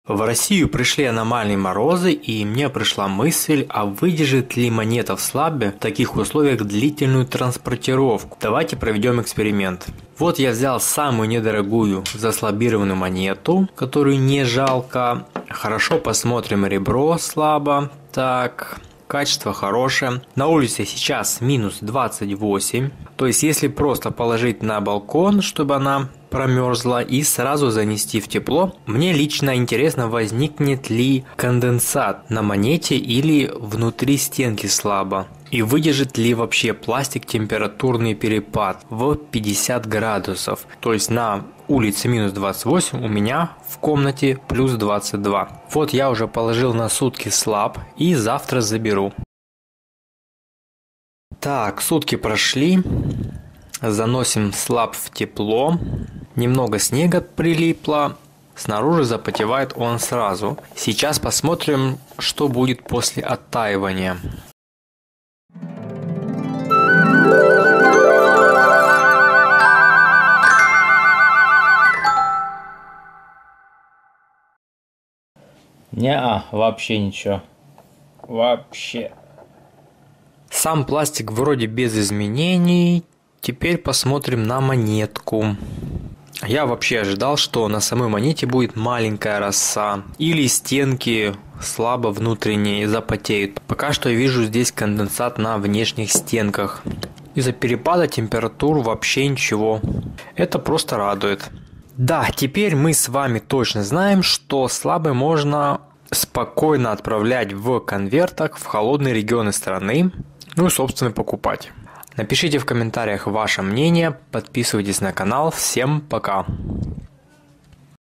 В Россию пришли аномальные морозы, и мне пришла мысль, а выдержит ли монета в слабе в таких условиях длительную транспортировку? Давайте проведем эксперимент. Вот я взял самую недорогую заслабированную монету, которую не жалко. Хорошо, посмотрим ребро слабо. Так, качество хорошее. На улице сейчас минус 28. То есть, если просто положить на балкон, чтобы она промерзла, и сразу занести в тепло, мне лично интересно, возникнет ли конденсат на монете или внутри стенки слабо. И выдержит ли вообще пластик температурный перепад в 50 градусов. То есть на улице минус 28, у меня в комнате плюс 22. Вот я уже положил на сутки слаб и завтра заберу. Так, сутки прошли. Заносим слаб в тепло. Немного снега прилипло. Снаружи запотевает он сразу. Сейчас посмотрим, что будет после оттаивания. Не-а, вообще ничего. Вообще. Сам пластик вроде без изменений. Теперь посмотрим на монетку. Я вообще ожидал, что на самой монете будет маленькая роса. Или стенки слабо внутренние запотеют. Пока что я вижу здесь конденсат на внешних стенках. Из-за перепада температур вообще ничего. Это просто радует. Да, теперь мы с вами точно знаем, что слабый можно спокойно отправлять в конвертах в холодные регионы страны. Ну и, собственно, покупать. Напишите в комментариях ваше мнение, подписывайтесь на канал. Всем пока!